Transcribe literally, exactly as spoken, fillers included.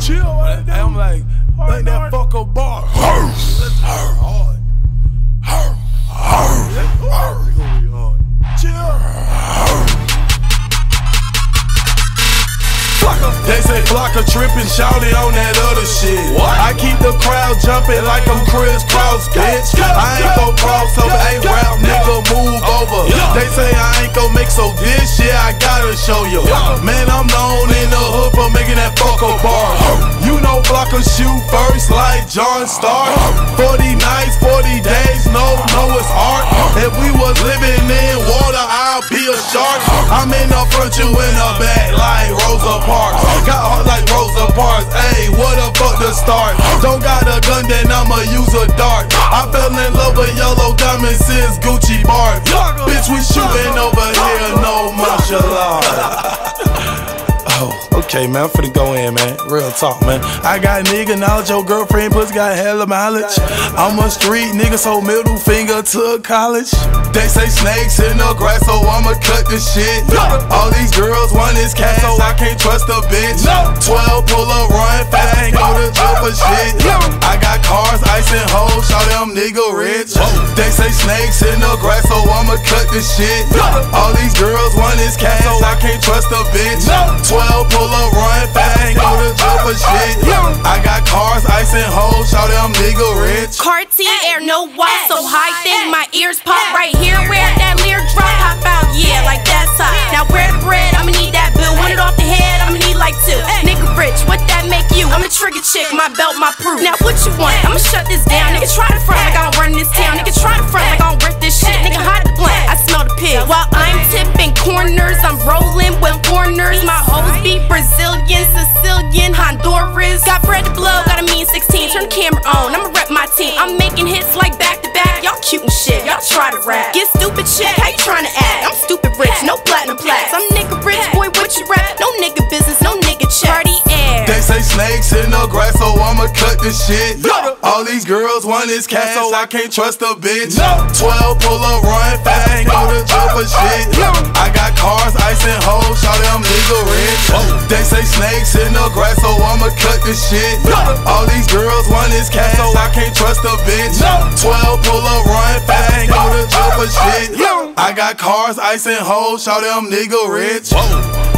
chill. And I'm like, like that fuck a bar. Hard. Hard. Hard. Hard. Chill. They say Flocka trippin', shouty on that other shit. What? I keep the crowd jumping like I'm Chris Cross, bitch. I ain't gon' cross over, ain't rap, nigga, move over. They say I ain't gon' mix, so this shit I gotta show you. Man, I'm known in the hood for making that fuck a bar. You know Flocka shoot first like John Stark. forty nights, forty days, no, no, it's art. If we was living in water, I'll be a shark. I'm in the front, you in the back like Rosa Parks. Got heart like Rosa Parks, ayy, what the fuck to start? Don't got a gun, then I'ma use a dart. I fell in love with yellow diamonds since Gucci bar. Bitch, we shooting over here, no martial law. Oh, okay, man, I'm finna go in, man. Real talk, man. I got nigga knowledge, your girlfriend pussy got hella mileage. I'm a street nigga, so middle finger to college. They say snakes in the grass, so I'ma cut the shit. All these girls want this cash, so I can't trust a bitch. twelve pull up, run fast, ain't go to jail for shit. I got cars, ice and hoes, shout them nigga rich. They say snakes in the grass, so I'ma cut the shit. All these girls want this cash, so I can't trust a bitch. twelve pull up, run fast, ain't go to jail for shit. I got cars, ice and hoes, shout them nigga rich. Cartier, no watch, so high thing, my ears pop right here. Where that leer drop, hop out, yeah, like that's hot. Now where the bread, I'ma need that bill. Want it off the head, I'ma need like two. Nigga rich, what that make you? I'm a trigger chick, my belt, my proof. Now what you want? I'ma shut this down. Nigga try to front like I don't run this town. Nigga try to front like I don't rip this shit. Nigga hide the blunt, I smell the pig. While I'm tipping corners, I'm rolling with foreigners. My hoes be Brazilian, Sicilian, Honduras. Got bread to blow, got a mean sixteen. Turn the camera on, I'ma rep my team. I'm making hits like back to back. Y'all cute and shit, y'all try to rap. Get stupid shit, how you tryna act? I'm stupid rich, no platinum plaques. I'm nigga rich, boy, what you rap? No nigga business, no nigga check. Cartier. They say snakes in the grass, so I'ma cut the shit. All these girls want this cash, so I can't trust a bitch. twelve pull up, run fast, ain't go to jail for shit. I got cars, ice and hoes, shout them nigga rich. They say snakes in the grass, so I'ma cut the shit. All these girls want this cash, so I can't trust a bitch. twelve pull up, run fast, ain't go to jail for shit. I got cars, ice and hoes, shout them nigga rich.